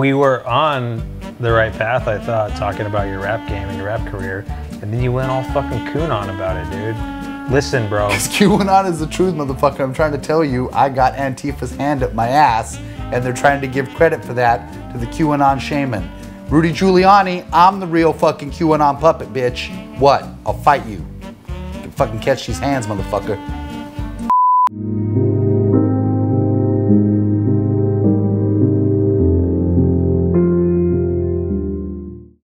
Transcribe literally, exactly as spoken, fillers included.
we were on the right path, I thought, talking about your rap game and your rap career, and then you went all fucking Q Anon about it, dude. Listen, bro. Q Anon is the truth, motherfucker. I'm trying to tell you, I got Antifa's hand up my ass, and they're trying to give credit for that to the Q Anon shaman. Rudy Giuliani, I'm the real fucking Q Anon puppet, bitch. What? I'll fight you. You can fucking catch these hands, motherfucker.